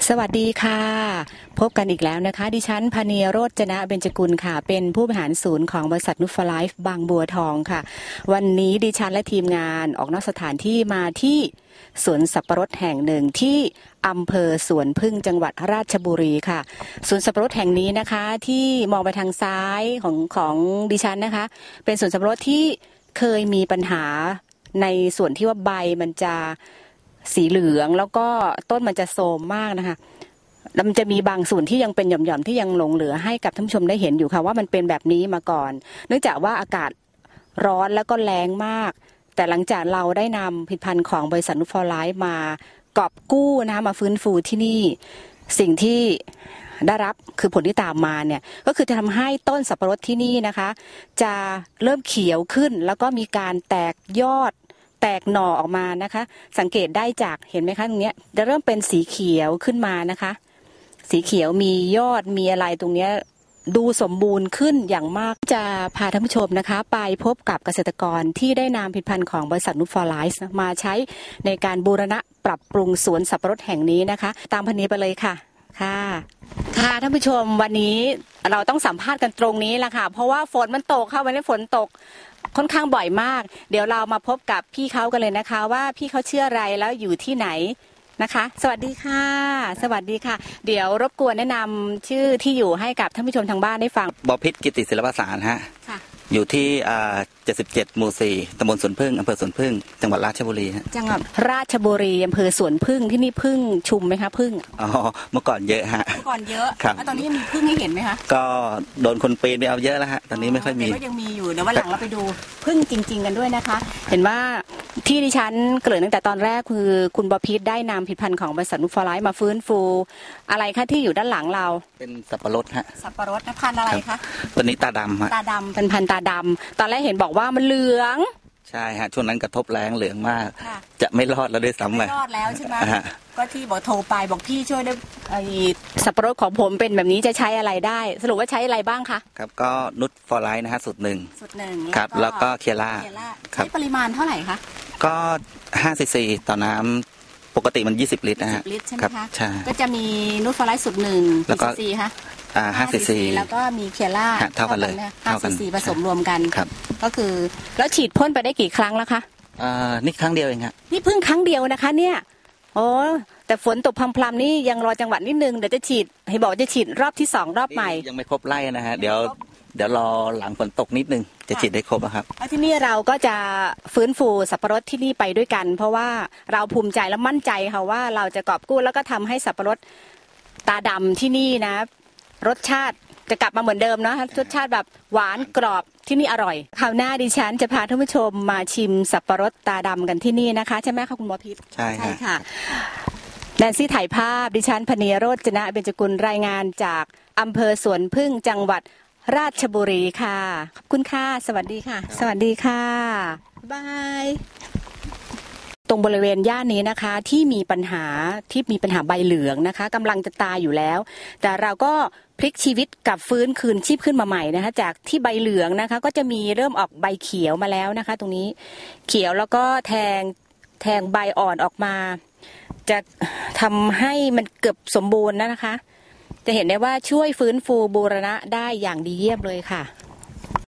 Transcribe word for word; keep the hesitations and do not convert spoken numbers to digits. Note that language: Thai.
สวัสดีค่ะพบกันอีกแล้วนะคะดิฉันพเนียโรจนะเบญจกุลค่ะเป็นผู้บริหารศูนย์ของบริษัทนุชฟอร์ไลฟ์บางบัวทองค่ะวันนี้ดิฉันและทีมงานออกนอกสถานที่มาที่สวนสับปะรดแห่งหนึ่งที่อำเภอสวนพึ่งจังหวัดราชบุรีค่ะสวนสับปะรดแห่งนี้นะคะที่มองไปทางซ้ายของของดิฉันนะคะเป็นสวนสับปะรดที่เคยมีปัญหาในส่วนที่ว่าใบมันจะสีเหลืองแล้วก็ต้นมันจะโทรมมากนะคะแล้วมันจะมีบางส่วนที่ยังเป็นหย่อมๆที่ยังหลงเหลือให้กับท่านผู้ชมได้เห็นอยู่ค่ะว่ามันเป็นแบบนี้มาก่อนเนื่องจากว่าอากาศร้อนแล้วก็แรงมากแต่หลังจากเราได้นำผลิตภัณฑ์ของบริษัทนุชฟอร์ไลฟ์มากอบกู้นะคะมาฟื้นฟูที่นี่สิ่งที่ได้รับคือผลที่ตามมาเนี่ยก็คือจะทำให้ต้นสับปะรดที่นี่นะคะจะเริ่มเขียวขึ้นแล้วก็มีการแตกยอดแตกหน่อออกมานะคะสังเกตได้จากเห็นไหมคะตรงนี้จะเริ่มเป็นสีเขียวขึ้นมานะคะสีเขียวมียอดมีอะไรตรงนี้ดูสมบูรณ์ขึ้นอย่างมากจะพาท่านผู้ชมนะคะไปพบกับเกษตรกรที่ได้นำผลิตภัณฑ์ของบริษัทนุชฟอร์ไลฟ์มาใช้ในการบูรณะปรับปรุงสวนสับปะรดแห่งนี้นะคะตามพันนี้ไปเลยค่ะค่ะค่ะท่านผู้ชมวันนี้เราต้องสัมภาษณ์กันตรงนี้แหละค่ะเพราะว่าฝนมันตกค่ะวันนี้ฝนตกค่อนข้างบ่อยมากเดี๋ยวเรามาพบกับพี่เขากันเลยนะคะว่าพี่เขาชื่ออะไรแล้วอยู่ที่ไหนนะคะสวัสดีค่ะสวัสดีค่ะเดี๋ยวรบกวนแนะนำชื่อที่อยู่ให้กับท่านผู้ชมทางบ้านได้ฟังบพิตรกิติศิลปสารฮะอยู่ที่เจ็ดสิบเจ็ดหมู่สี่ตำบลสวนพึ่งอำเภอสวนพึ่งจังหวัดราชบุรีฮะจังหวัดราชบุรีอำเภอสวนพึ่งที่นี่พึ่งชุมไหมคะพึ่งอ๋อเมื่อก่อนเยอะฮะเมื่อก่อนเยอะครับตอนนี้มีพึ่งให้เห็นไหมคะก็โดนคนปีนไปเอาเยอะแล้วฮะตอนนี้ไม่ค่อยมีแต่ก็ยังมีอยู่เดี๋ยววันหลังเราไปดูพึ่งจริงๆกันด้วยนะคะเห็นว่าที่ดิฉันเกริ่นตั้งแต่ตอนแรกคือคุณบพิตรได้นำผลิตภัณฑ์ของบริษัทนุชฟอร์ไลฟ์มาฟื้นฟูอะไรคะที่อยู่ด้านหลังเราเป็นสับปะรดฮะสับปะรดพันธุ์อะไรคะตัวนี้ตาดำฮะตาดำเป็นพันธุ์ตาดำตอนแรกเห็นบอกว่ามันเหลืองใช่ฮะช่วงนั้นกระทบแรงเหลืองมากจะไม่รอดแล้วด้วยซ้ำไม่รอดแล้วใช่ไหมก็ที่บอกโทรไปบอกพี่ช่วยด้วยไอ้สับปะรดของผมเป็นแบบนี้จะใช้อะไรได้สรุปว่าใช้อะไรบ้างคะครับก็นุชฟอร์ไลฟ์นะฮะสูตรหนึ่งสูตรหนึ่งครับแล้วก็เคียร่าใช้ปริมาณเท่าไหร่คะก็ห้าซีซีต่อน้ำปกติมันยี่สิบลิตรนะฮะลิตรใช่ไหมคะใช่ก็จะมีนุชฟอร์ไลฟ์สูตรหนึ่งกี่ซีซีคะอ่าห้าซีซีแล้วก็มีเคียร่าเท่ากันเลยห้าซีซีผสมรวมกันครับก็คือแล้วฉีดพ่นไปได้กี่ครั้งแล้วคะอ่านี่ครั้งเดียวเองครับนี่เพิ่งครั้งเดียวนะคะเนี่ยโอ้แต่ฝนตกพรำๆนี่ยังรอจังหวัดนิดนึงเดี๋ยวจะฉีดให้บอกจะฉีดรอบที่สองรอบใหม่ยังไม่ครบไร่นะฮะเดี๋ยวเดี๋ยวรอหลังฝนตกนิดนึงจะฉีดได้ครบครับแล้วที่นี่เราก็จะฟื้นฟูสับปะรดที่นี่ไปด้วยกันเพราะว่าเราภูมิใจและมั่นใจค่ะว่าเราจะกอบกู้แล้วก็ทำให้สับปะรดตาดำที่นี่นะรสชาติจะกลับมาเหมือนเดิมนะรสชาติแบบหวานกรอบที่นี่อร่อยคราวหน้าดิฉันจะพาท่านผู้ชมมาชิมสับปะรดตาดำกันที่นี่นะคะใช่ไหมคะคุณหมอพิษใช่ค่ะแนนซี่ถ่ายภาพดิฉันพเนียโรจนะเบญจกุลรายงานจากอำเภอสวนพึ่งจังหวัดราชบุรีค่ะขอบคุณค่ะสวัสดีค่ะสวัสดีค่ะบายตรงบริเวณย่านนี้นะคะที่มีปัญหาที่มีปัญหาใบเหลืองนะคะกำลังจะตายอยู่แล้วแต่เราก็พลิกชีวิตกลับฟื้นคืนชีพขึ้นมาใหม่นะคะจากที่ใบเหลืองนะคะก็จะมีเริ่มออกใบเขียวมาแล้วนะคะตรงนี้เขียวแล้วก็แทงแทงใบอ่อนออกมาจะทำให้มันเกือบสมบูรณ์นะคะจะเห็นได้ว่าช่วยฟื้นฟูบูรณะได้อย่างดีเยี่ยมเลยค่ะ